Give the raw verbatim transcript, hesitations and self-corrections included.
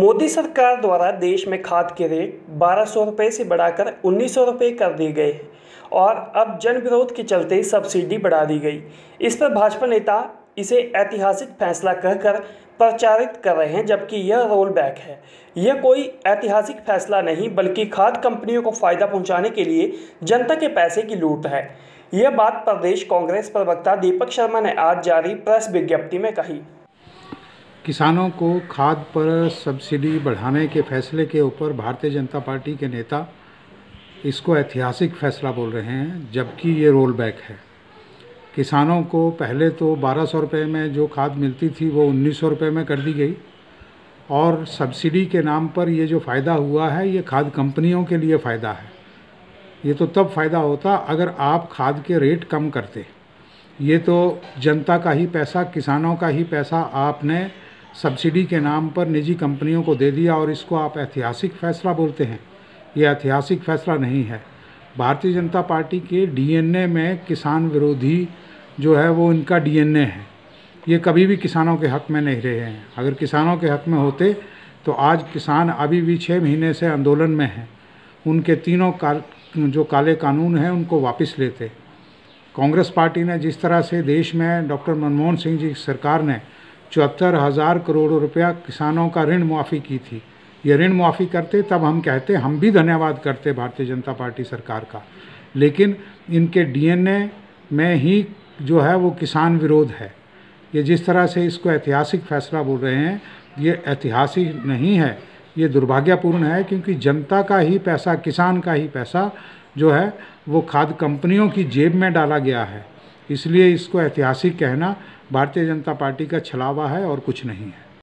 मोदी सरकार द्वारा देश में खाद के रेट बारह सौ रुपये से बढ़ाकर उन्नीस सौ रुपये कर दिए गए हैं और अब जन विरोध के चलते सब्सिडी बढ़ा दी गई। इस पर भाजपा नेता इसे ऐतिहासिक फैसला कहकर प्रचारित कर रहे हैं, जबकि यह रोल बैक है। यह कोई ऐतिहासिक फैसला नहीं बल्कि खाद कंपनियों को फायदा पहुंचाने के लिए जनता के पैसे की लूट है। यह बात प्रदेश कांग्रेस प्रवक्ता दीपक शर्मा ने आज जारी प्रेस विज्ञप्ति में कही। किसानों को खाद पर सब्सिडी बढ़ाने के फैसले के ऊपर भारतीय जनता पार्टी के नेता इसको ऐतिहासिक फैसला बोल रहे हैं, जबकि ये रोल बैक है। किसानों को पहले तो बारह सौ रुपये में जो खाद मिलती थी वो उन्नीस सौ रुपये में कर दी गई और सब्सिडी के नाम पर ये जो फ़ायदा हुआ है ये खाद कंपनियों के लिए फ़ायदा है। ये तो तब फ़ायदा होता अगर आप खाद के रेट कम करते। ये तो जनता का ही पैसा, किसानों का ही पैसा आपने सब्सिडी के नाम पर निजी कंपनियों को दे दिया और इसको आप ऐतिहासिक फ़ैसला बोलते हैं। ये ऐतिहासिक फ़ैसला नहीं है। भारतीय जनता पार्टी के डीएनए में किसान विरोधी जो है वो इनका डीएनए है। ये कभी भी किसानों के हक़ में नहीं रहे हैं। अगर किसानों के हक़ में होते तो आज किसान अभी भी छः महीने से आंदोलन में हैं। उनके तीनों काल जो काले कानून हैं उनको वापस लेते। कांग्रेस पार्टी ने जिस तरह से देश में डॉक्टर मनमोहन सिंह जी की सरकार ने चौहत्तर हज़ार करोड़ रुपया किसानों का ऋण मुआफ़ी की थी, ये ऋण मुआफ़ी करते तब हम कहते हम भी धन्यवाद करते भारतीय जनता पार्टी सरकार का। लेकिन इनके डीएनए में ही जो है वो किसान विरोध है। ये जिस तरह से इसको ऐतिहासिक फैसला बोल रहे हैं ये ऐतिहासिक नहीं है, ये दुर्भाग्यपूर्ण है, क्योंकि जनता का ही पैसा, किसान का ही पैसा जो है वो खाद कंपनियों की जेब में डाला गया है। इसलिए इसको ऐतिहासिक कहना भारतीय जनता पार्टी का छलावा है और कुछ नहीं है।